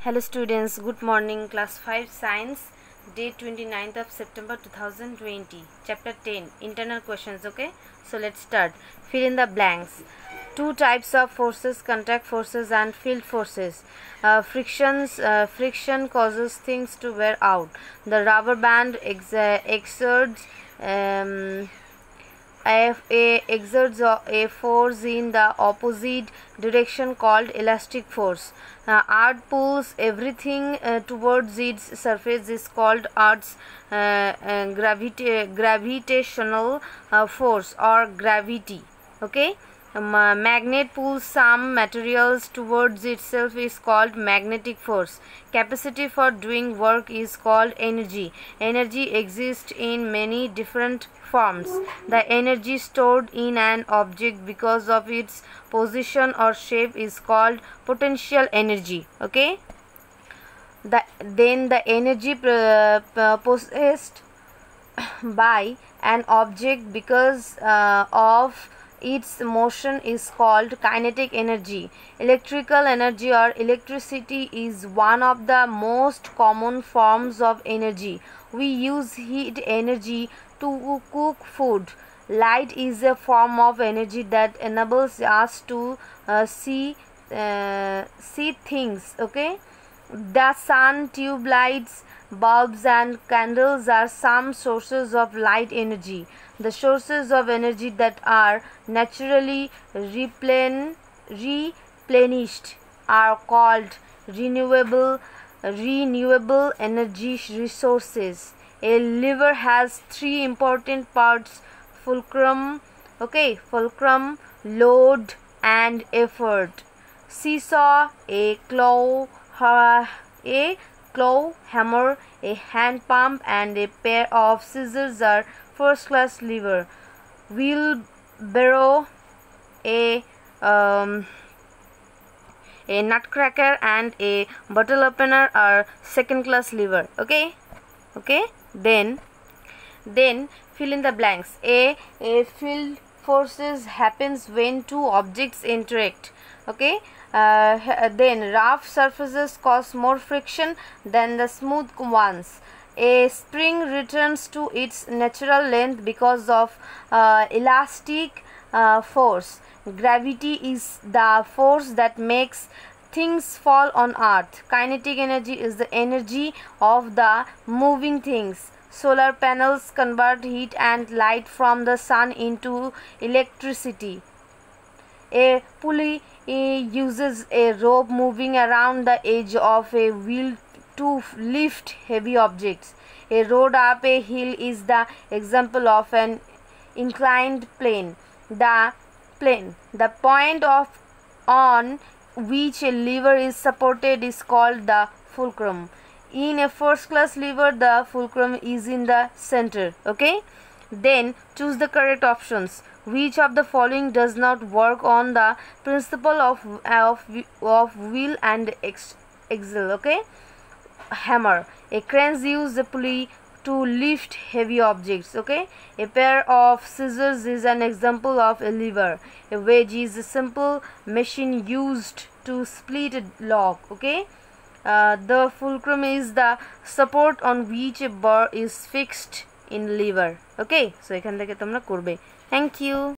Hello students, good morning. Class 5 Science, date 29th of September 2020. Chapter 10, internal questions. Okay, so let's start. Fill in the blanks. Two types of forces: contact forces and field forces. Friction causes things to wear out. The rubber band exerts a force in the opposite direction called elastic force. Earth pulls everything towards its surface is called Earth's gravitational force or gravity. Okay. Magnet pulls some materials towards itself is called magnetic force. Capacity for doing work is called energy. Energy exists in many different forms. The energy stored in an object because of its position or shape is called potential energy. Okay. Then the energy possessed by an object because of its motion is called kinetic energy. Electrical energy or electricity is one of the most common forms of energy. We use heat energy to cook food. Light is a form of energy that enables us to see things. Okay. The sun, tube lights, bulbs and candles are some sources of light energy. The sources of energy that are naturally replenished are called renewable energy resources. A lever has three important parts: fulcrum, load and effort. Seesaw, a claw hammer, a hand pump and a pair of scissors are first class lever. Wheelbarrow, a nutcracker and a bottle opener are second class lever. Okay. Then fill in the blanks. A field forces happens when two objects interact. Okay. Then rough surfaces cause more friction than the smooth ones. A spring returns to its natural length because of elastic force. Gravity is the force that makes things fall on earth. Kinetic energy is the energy of the moving things. Solar panels convert heat and light from the sun into electricity. A pulley uses a rope moving around the edge of a wheel to lift heavy objects. A road up a hill is the example of an inclined plane. The point on which a lever is supported is called the fulcrum. In a first class lever, the fulcrum is in the center. Okay. Then choose the correct options. Which of the following does not work on the principle of wheel and axle? Okay. Hammer. A crane uses a pulley to lift heavy objects. Okay. A pair of scissors is an example of a lever. A wedge is a simple machine used to split a log. Okay. The fulcrum is the support on which a bar is fixed in lever. Okay, so এখান থেকে তোমরা করবে. Thank you.